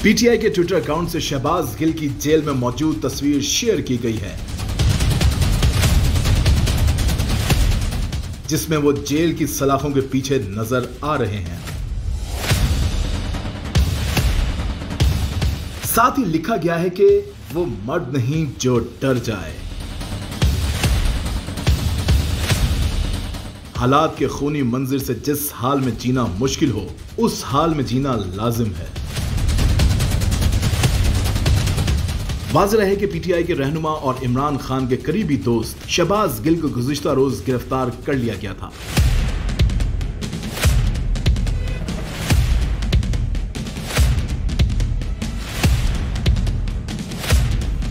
PTI के Twitter account से शहबाज गिल की जेल में मौजूद तस्वीर शेयर की गई है, जिसमें वो जेल की सलाखों के पीछे नजर आ रहे हैं। साथ ही लिखा गया है कि वो मर्द नहीं जो डर जाए। हालात के खूनी मंजर से जिस हाल में जीना मुश्किल हो, उस हाल में जीना लाजिम है। वाज़ेह है कि पीटीआई के रहनुमा और इमरान खान के करीबी दोस्त शहबाज गिल को गुज़िश्ता रोज गिरफ्तार कर लिया गया था।